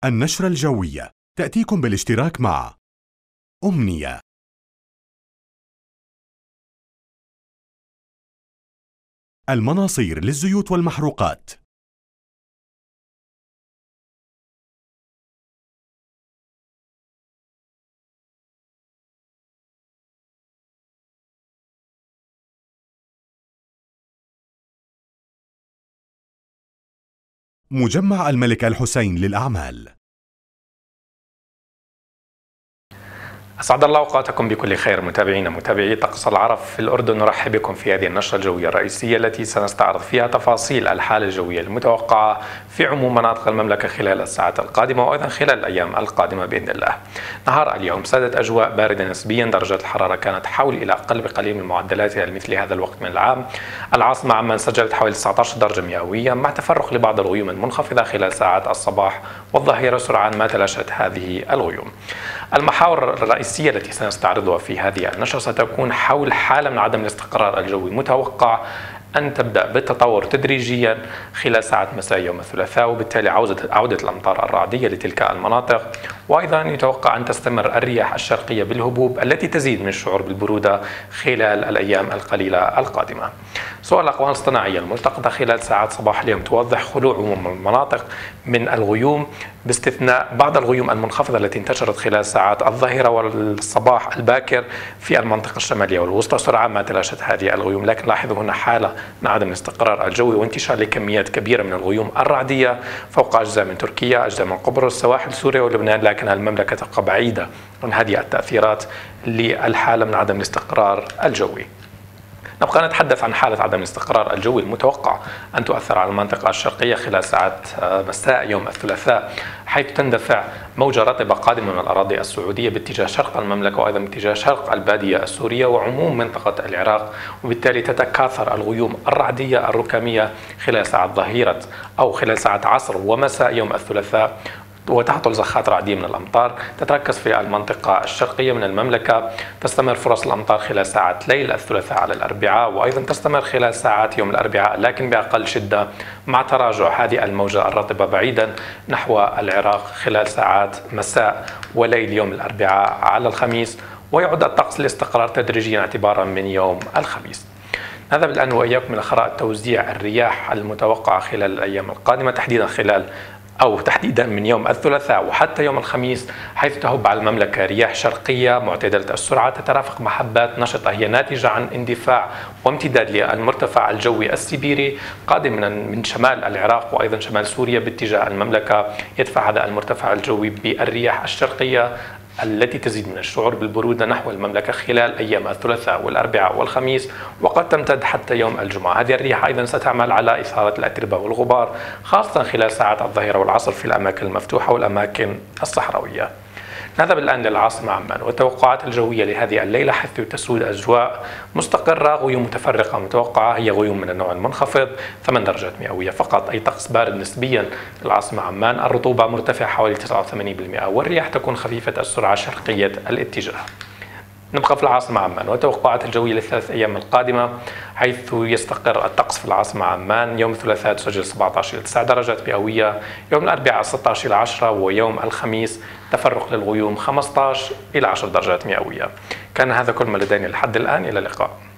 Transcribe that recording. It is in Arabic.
النشرة الجوية تأتيكم بالاشتراك مع أمنية. المناصير للزيوت والمحروقات. مجمع الملك الحسين للأعمال. أسعد الله أوقاتكم بكل خير متابعي طقس العرب في الأردن. نرحب بكم في هذه النشرة الجوية الرئيسية التي سنستعرض فيها تفاصيل الحالة الجوية المتوقعة في عموم مناطق المملكة خلال الساعات القادمة وأيضا خلال الأيام القادمة بإذن الله. نهار اليوم سادت أجواء باردة نسبيا، درجات الحرارة كانت حول إلى أقل بقليل من معدلاتها لمثل هذا الوقت من العام. العاصمة عمان سجلت حوالي 19 درجة مئوية مع تفرق لبعض الغيوم المنخفضة خلال ساعات الصباح والظهيرة سرعان ما تلاشت هذه الغيوم. المحاور الرئيسية التي سنستعرضها في هذه النشرة ستكون حول حالة من عدم الاستقرار الجوي متوقع أن تبدأ بالتطور تدريجيا خلال ساعات مساء يوم الثلاثاء، وبالتالي عودة الأمطار الرعدية لتلك المناطق، وأيضا يتوقع أن تستمر الرياح الشرقية بالهبوب التي تزيد من الشعور بالبرودة خلال الأيام القليلة القادمة. سؤال الأقمار الاصطناعية الملتقطة خلال ساعات صباح اليوم توضح خلوع عموم المناطق من الغيوم باستثناء بعض الغيوم المنخفضة التي انتشرت خلال ساعات الظهيرة والصباح الباكر في المنطقة الشمالية والوسطى. سرعان ما تلاشت هذه الغيوم، لكن لاحظوا هنا حالة من عدم الاستقرار الجوي وانتشار لكميات كبيرة من الغيوم الرعدية فوق أجزاء من تركيا، أجزاء من قبرص، سواحل سوريا ولبنان، لكن المملكة تبقى بعيدة عن هذه التأثيرات للحالة من عدم الاستقرار الجوي. نبقى نتحدث عن حالة عدم الاستقرار الجوي المتوقع أن تؤثر على المنطقة الشرقية خلال ساعات مساء يوم الثلاثاء، حيث تندفع موجة رطبة قادمة من الأراضي السعودية باتجاه شرق المملكة وأيضا باتجاه شرق البادية السورية وعموم منطقة العراق، وبالتالي تتكاثر الغيوم الرعدية الركامية خلال ساعات ظهيرة أو خلال ساعات عصر ومساء يوم الثلاثاء، وتهطل زخات رعدية من الأمطار تتركز في المنطقة الشرقية من المملكة. تستمر فرص الأمطار خلال ساعات ليل الثلاثاء على الأربعاء وأيضا تستمر خلال ساعات يوم الأربعاء لكن بأقل شدة، مع تراجع هذه الموجة الرطبة بعيدا نحو العراق خلال ساعات مساء وليل يوم الأربعاء على الخميس، ويعود الطقس للاستقرار تدريجيا اعتبارا من يوم الخميس. هذا الآن وإياكم إلى خرائط توزيع الرياح المتوقعة خلال الأيام القادمة، تحديدا من يوم الثلاثاء وحتى يوم الخميس، حيث تهب على المملكة رياح شرقية معتدلة السرعة تترافق مع حبات نشطة هي ناتجة عن اندفاع وامتداد للمرتفع الجوي السيبيري قادم من شمال العراق وأيضا شمال سوريا باتجاه المملكة. يدفع هذا المرتفع الجوي بالرياح الشرقية التي تزيد من الشعور بالبرودة نحو المملكة خلال أيام الثلاثاء والأربعاء والخميس، وقد تمتد حتى يوم الجمعة. هذه الرياح أيضا ستعمل على إثارة الأتربة والغبار خاصة خلال ساعات الظهيرة والعصر في الأماكن المفتوحة والأماكن الصحراوية. نذهب الآن للعاصمة عمان والتوقعات الجوية لهذه الليلة، حيث تسود أجواء مستقرة، غيوم متفرقة متوقعة، هي غيوم من النوع المنخفض 8 درجات مئوية فقط، أي طقس بارد نسبيا في العاصمة عمان. الرطوبة مرتفعة حوالي 89% والرياح تكون خفيفة السرعة شرقية الاتجاه. نبقى في العاصمة عمان والتوقعات الجوية للثلاث أيام القادمة، حيث يستقر الطقس في العاصمة عمان. يوم الثلاثاء تسجل 17 إلى 9 درجات مئوية، يوم الأربعاء 16 إلى 10، ويوم الخميس تفرق للغيوم 15 إلى 10 درجات مئوية. كان هذا كل ما لدينا لحد الآن، إلى اللقاء.